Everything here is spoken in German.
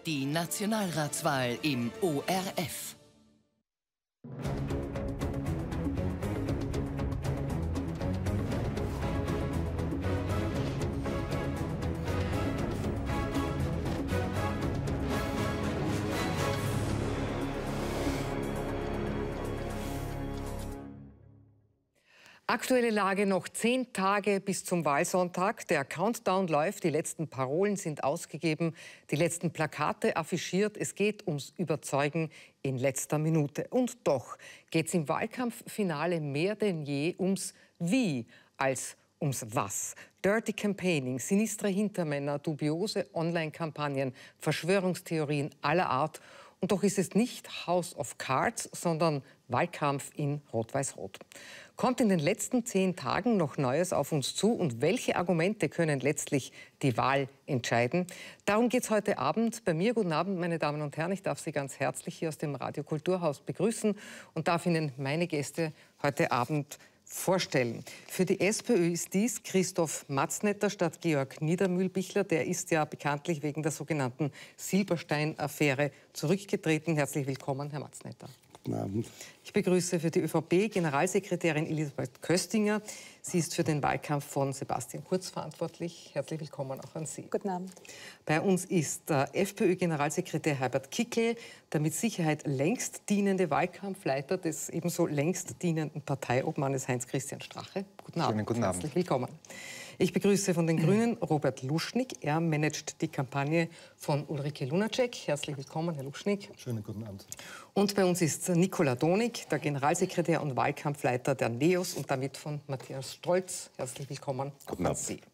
Die Nationalratswahl im ORF. Aktuelle Lage: noch 10 Tage bis zum Wahlsonntag. Der Countdown läuft, die letzten Parolen sind ausgegeben, die letzten Plakate affichiert. Es geht ums Überzeugen in letzter Minute. Und doch geht es im Wahlkampffinale mehr denn je ums Wie als ums Was. Dirty Campaigning, sinistre Hintermänner, dubiose Online-Kampagnen, Verschwörungstheorien aller Art. Und doch ist es nicht House of Cards, sondern Wahlkampf in Rot-Weiß-Rot. Kommt in den letzten 10 Tagen noch Neues auf uns zu und welche Argumente können letztlich die Wahl entscheiden? Darum geht es heute Abend bei mir. Guten Abend, meine Damen und Herren. Ich darf Sie ganz herzlich hier aus dem Radio Kulturhaus begrüßen und darf Ihnen meine Gäste heute Abend vorstellen. Für die SPÖ ist dies Christoph Matznetter statt Georg Niedermühlbichler. Der ist ja bekanntlich wegen der sogenannten Silberstein-Affäre zurückgetreten. Herzlich willkommen, Herr Matznetter. Guten Abend. Ich begrüße für die ÖVP Generalsekretärin Elisabeth Köstinger. Sie ist für den Wahlkampf von Sebastian Kurz verantwortlich. Herzlich willkommen auch an Sie. Guten Abend. Bei uns ist der FPÖ-Generalsekretär Herbert Kickl, der mit Sicherheit längst dienende Wahlkampfleiter des ebenso längst dienenden Parteiobmannes Heinz-Christian Strache. Guten Abend. Schönen guten Abend. Herzlich willkommen. Ich begrüße von den Grünen Robert Luschnig. Er managt die Kampagne von Ulrike Lunacek. Herzlich willkommen, Herr Luschnig. Schönen guten Abend. Und bei uns ist Nicola Donig, der Generalsekretär und Wahlkampfleiter der NEOS und damit von Matthias Strolz. Herzlich willkommen. Guten Abend. Sie.